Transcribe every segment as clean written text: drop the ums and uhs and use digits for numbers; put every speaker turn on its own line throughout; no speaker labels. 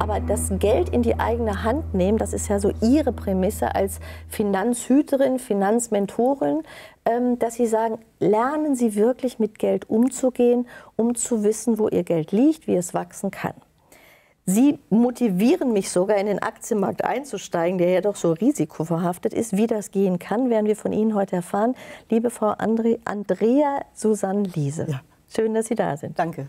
Aber das Geld in die eigene Hand nehmen, das ist ja so Ihre Prämisse als Finanzhüterin, Finanzmentorin, dass Sie sagen, lernen Sie wirklich mit Geld umzugehen, um zu wissen, wo Ihr Geld liegt, wie es wachsen kann. Sie motivieren mich sogar, in den Aktienmarkt einzusteigen, der ja doch so risikoverhaftet ist. Wie das gehen kann, werden wir von Ihnen heute erfahren. Liebe Frau Andrea Susanne Liese, ja. Schön, dass Sie da sind.
Danke.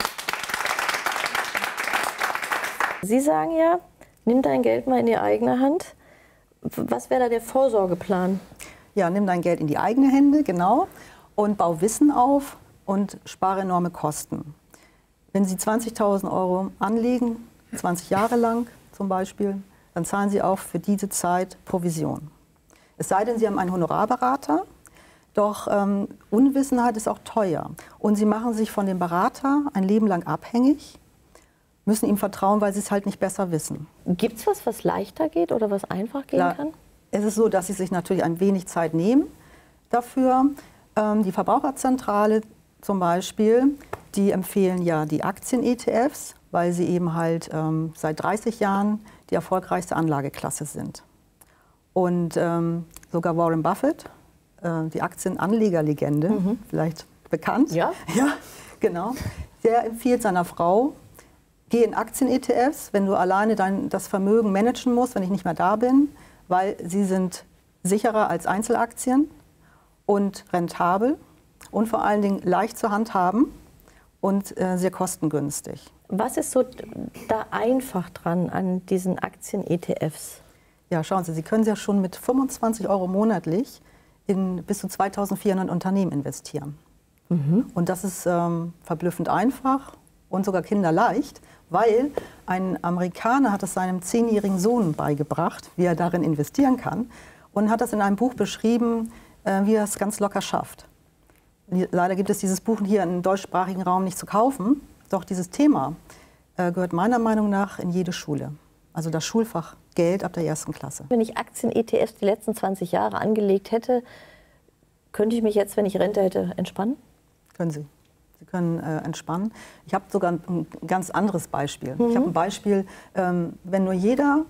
Sie sagen ja, nimm dein Geld mal in die eigene Hand. Was wäre da der Vorsorgeplan?
Ja, nimm dein Geld in die eigenen Hände, genau, und bau Wissen auf und spare enorme Kosten. Wenn Sie 20.000 € anlegen, 20 Jahre lang zum Beispiel, dann zahlen Sie auch für diese Zeit Provision. Es sei denn, Sie haben einen Honorarberater, doch Unwissenheit ist auch teuer. Und Sie machen sich von dem Berater ein Leben lang abhängig, müssen ihm vertrauen, weil Sie es halt nicht besser wissen.
Gibt es was leichter geht oder was einfach gehen kann?
Es ist so, dass Sie sich natürlich ein wenig Zeit nehmen dafür. Die Verbraucherzentrale zum Beispiel, die empfehlen ja die Aktien-ETFs, weil sie eben halt seit 30 Jahren die erfolgreichste Anlageklasse sind. Und sogar Warren Buffett, die Aktienanlegerlegende, vielleicht bekannt,
ja,
genau, der empfiehlt seiner Frau, geh in Aktien-ETFs, wenn du alleine das Vermögen managen musst, wenn ich nicht mehr da bin, weil sie sind sicherer als Einzelaktien und rentabel und vor allen Dingen leicht zu handhaben und sehr kostengünstig.
Was ist so da einfach dran an diesen Aktien-ETFs?
Ja, schauen Sie, Sie können ja schon mit 25 € monatlich in bis zu 2.400 Unternehmen investieren. Und das ist verblüffend einfach und sogar kinderleicht, weil ein Amerikaner hat es seinem 10-jährigen Sohn beigebracht, wie er darin investieren kann, und hat das in einem Buch beschrieben, wie er es ganz locker schafft. Leider gibt es dieses Buch hier im deutschsprachigen Raum nicht zu kaufen, doch dieses Thema gehört meiner Meinung nach in jede Schule. Also das Schulfach Geld ab der 1. Klasse.
Wenn ich Aktien-ETFs die letzten 20 Jahre angelegt hätte, könnte ich mich jetzt, wenn ich Rente hätte, entspannen?
Können Sie. Sie können entspannen. Ich habe sogar ein ganz anderes Beispiel. Ich habe ein Beispiel, wenn nur jede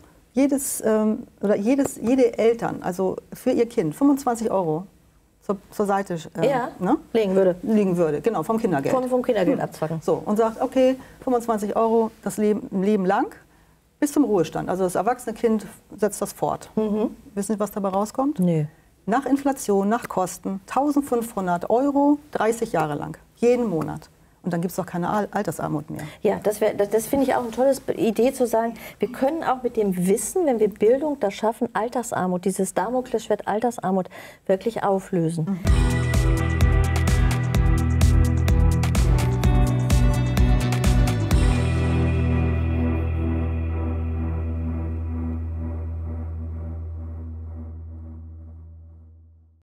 Eltern, also für ihr Kind 25 € zur Seite legen würde, genau, vom Kindergeld.
Vom Kindergeld abzwacken.
So, und sagt, okay, 25 € das Leben lang bis zum Ruhestand. Also das erwachsene Kind setzt das fort. Wissen Sie, was dabei rauskommt?
Nee.
Nach Inflation, nach Kosten, 1.500 €, 30 Jahre lang, jeden Monat. Und dann gibt es doch keine Altersarmut mehr.
Ja, das finde ich auch eine tolle Idee zu sagen, wir können auch mit dem Wissen, wenn wir Bildung das schaffen, Altersarmut, dieses Damoklesschwert Altersarmut wirklich auflösen.